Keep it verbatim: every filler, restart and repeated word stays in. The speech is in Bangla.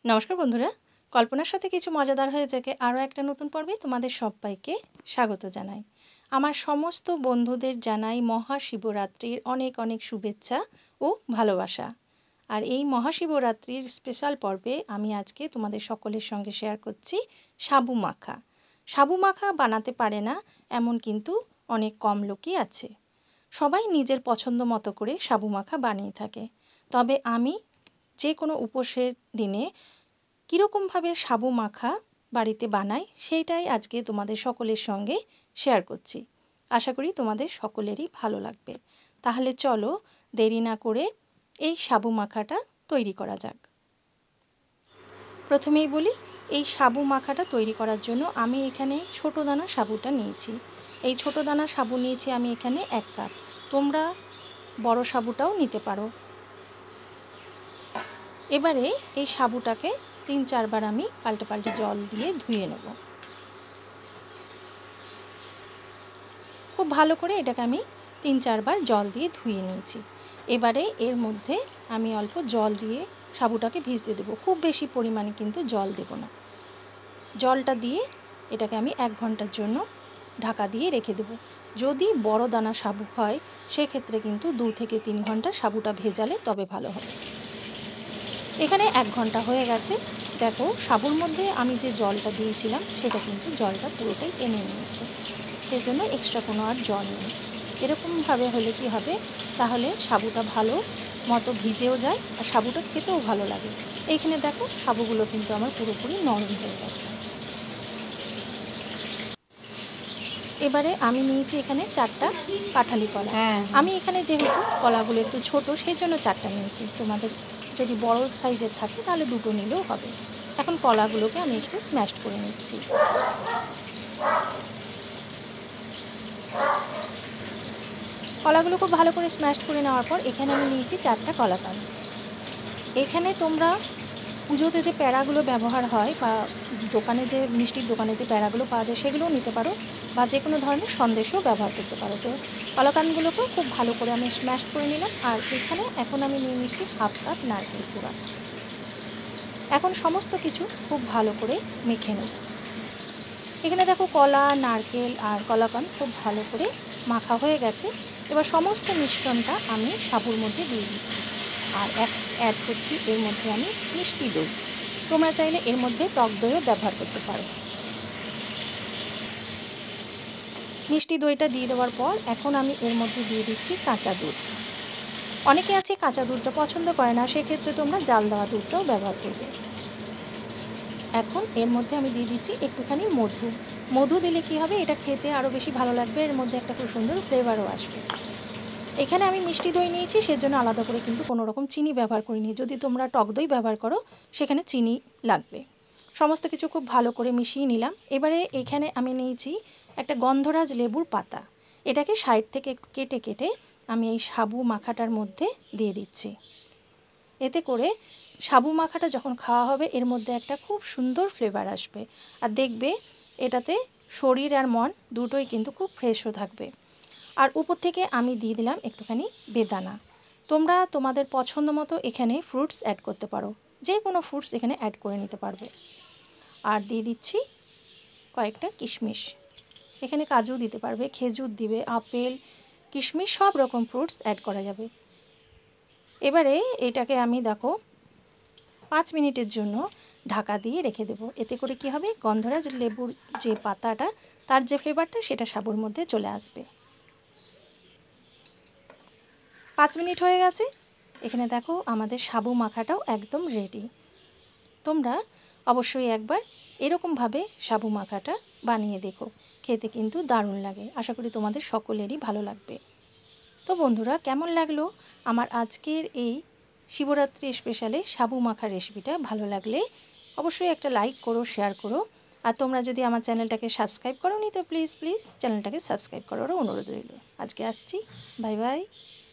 নমস্কার বন্ধুরা, কল্পনার সাথে কিছু মজাদার হয়ে যাকে আরও একটা নতুন পর্বে তোমাদের সবাইকে স্বাগত জানাই। আমার সমস্ত বন্ধুদের জানাই মহাশিবরাত্রির অনেক অনেক শুভেচ্ছা ও ভালোবাসা। আর এই মহাশিবরাত্রির স্পেশাল পর্বে আমি আজকে তোমাদের সকলের সঙ্গে শেয়ার করছি সাবু মাখা। সাবু মাখা বানাতে পারে না এমন কিন্তু অনেক কম লোকই আছে। সবাই নিজের পছন্দ মতো করে সাবু মাখা বানিয়ে থাকে, তবে আমি যে কোনো উপোসের দিনে কীরকমভাবে সাবু মাখা বাড়িতে বানাই সেইটাই আজকে তোমাদের সকলের সঙ্গে শেয়ার করছি। আশা করি তোমাদের সকলেরই ভালো লাগবে। তাহলে চলো দেরি না করে এই সাবু মাখাটা তৈরি করা যাক। প্রথমেই বলি, এই সাবু মাখাটা তৈরি করার জন্য আমি এখানে ছোটো দানা সাবুটা নিয়েছি। এই ছোটো দানা সাবু নিয়েছি আমি এখানে এক কাপ। তোমরা বড় সাবুটাও নিতে পারো। এবারে এই সাবুটাকে তিন চারবার আমি পাল্টে পাল্টে জল দিয়ে ধুয়ে নেব। খুব ভালো করে এটাকে আমি তিন চারবার জল দিয়ে ধুয়ে নিয়েছি। এবারে এর মধ্যে আমি অল্প জল দিয়ে সাবুটাকে ভিজতে দেবো। খুব বেশি পরিমাণে কিন্তু জল দেব না। জলটা দিয়ে এটাকে আমি এক ঘন্টার জন্য ঢাকা দিয়ে রেখে দেব। যদি বড় দানা সাবু হয় সেক্ষেত্রে কিন্তু দু থেকে তিন ঘন্টা সাবুটা ভেজালে তবে ভালো হবে। এখানে এক ঘন্টা হয়ে গেছে। দেখো, সাবুর মধ্যে আমি যে জলটা দিয়েছিলাম সেটা কিন্তু জলটা পুরোটাই টেনে নিয়েছে, সেই জন্য এক্সট্রা কোনো আর জল নেই। এরকমভাবে হলে কি হবে, তাহলে সাবুটা ভালো মতো ভিজেও যায় আর সাবুটা খেতেও ভালো লাগে। এইখানে দেখো, সাবুগুলো কিন্তু আমার পুরোপুরি নরম হয়ে গেছে। এবারে আমি নিয়েছি এখানে চারটা কাঁঠালি কলা। আমি এখানে যেহেতু কলাগুলো একটু ছোট সেই জন্য চারটা নিয়েছি। তোমাদের যদি বড় সাইজের থাকে তাহলে দুটো নিলেও হবে। এখন কলাগুলোকে আমি একটু স্ম্যাশ করে নিচ্ছি। কলাগুলো খুব ভালো করে স্ম্যাশ করে নেওয়ার পর এখানে আমি নিয়েছি চারটা কলাকাঁদ। এখানে তোমরা পুজোতে যে প্যাড়াগুলো ব্যবহার হয় বা দোকানে যে মিষ্টির দোকানে যে প্যাড়াগুলো পাওয়া যায় সেগুলোও নিতে পারো, বা যে কোনো ধরনের সন্দেশও ব্যবহার করতে পারো। তো কলাকাঁদগুলোকেও খুব ভালো করে আমি স্ম্যাশ করে নিলাম। আর এখানে এখন আমি নিয়ে নিচ্ছি হাফ কাপ নারকেল কুড়া। এখন সমস্ত কিছু খুব ভালো করে মেখে নেব। এখানে দেখো, কলা, নারকেল আর কলাকাঁদ খুব ভালো করে মাখা হয়ে গেছে। এবার সমস্ত মিশ্রণটা আমি সাবুর মধ্যে দিয়ে দিচ্ছি আর এক অ্যাড করছি এর মধ্যে আমি মিষ্টি দই। তোমরা চাইলে এর মধ্যে টক দইও ব্যবহার করতে পারো। মিষ্টি দইটা দিয়ে দেওয়ার পর এখন আমি এর মধ্যে দিয়ে দিচ্ছি কাঁচা দুধ। অনেকে আছে কাঁচা দুধটা পছন্দ করে না, সেক্ষেত্রে তোমরা জাল দেওয়া দুধটাও ব্যবহার করবে। এখন এর মধ্যে আমি দিয়ে দিচ্ছি একটুখানি মধু। মধু দিলে কি হবে, এটা খেতে আরও বেশি ভালো লাগবে, এর মধ্যে একটা খুব সুন্দর ফ্লেভারও আসবে। এখানে আমি মিষ্টি দই নিয়েছি, সেজন্য আলাদা করে কিন্তু কোনো রকম চিনি ব্যবহার করিনি। যদি তোমরা টক দই ব্যবহার করো সেখানে চিনি লাগবে। সমস্ত কিছু খুব ভালো করে মিশিয়ে নিলাম। এবারে এখানে আমি নিয়েছি একটা গন্ধরাজ লেবুর পাতা। এটাকে সাইড থেকে একটু কেটে কেটে আমি এই সাবু মাখাটার মধ্যে দিয়ে দিচ্ছি। এতে করে সাবু মাখাটা যখন খাওয়া হবে এর মধ্যে একটা খুব সুন্দর ফ্লেভার আসবে। আর দেখবে এটাতে শরীর আর মন দুটোই কিন্তু খুব ফ্রেশও থাকবে। আর উপর থেকে আমি দিয়ে দিলাম একটুখানি বেদানা। তোমরা তোমাদের পছন্দ মতো এখানে ফ্রুটস অ্যাড করতে পারো, যে কোনো ফ্রুটস এখানে অ্যাড করে নিতে পারবে। আর দিয়ে দিচ্ছি কয়েকটা কিশমিশ। এখানে কাজু দিতে পারবে, খেজুর দিবে, আপেল, কিশমিশ সব রকম ফ্রুটস অ্যাড করা যাবে। এবারে এটাকে আমি দেখো পাঁচ মিনিটের জন্য ঢাকা দিয়ে রেখে দেবো। এতে করে কি হবে, গন্ধরাজ লেবুর যে পাতাটা তার যে ফ্লেভারটা সেটা সাবুর মধ্যে চলে আসবে। পাঁচ মিনিট হয়ে গেছে। এখানে দেখো আমাদের সাবু মাখাটাও একদম রেডি। তোমরা অবশ্যই একবার এরকমভাবে সাবু মাখাটা বানিয়ে দেখো, খেতে কিন্তু দারুণ লাগে। আশা করি তোমাদের সকলেরই ভালো লাগবে। তো বন্ধুরা, কেমন লাগলো আমার আজকের এই শিবরাত্রি স্পেশালে সাবু মাখা রেসিপিটা? ভালো লাগলে অবশ্যই একটা লাইক করো, শেয়ার করো। আর তোমরা যদি আমার চ্যানেলটাকে সাবস্ক্রাইব করো নি তো প্লিজ প্লিজ চ্যানেলটাকে সাবস্ক্রাইব করারও অনুরোধ রইল। আজকে আসছি, বাই বাই।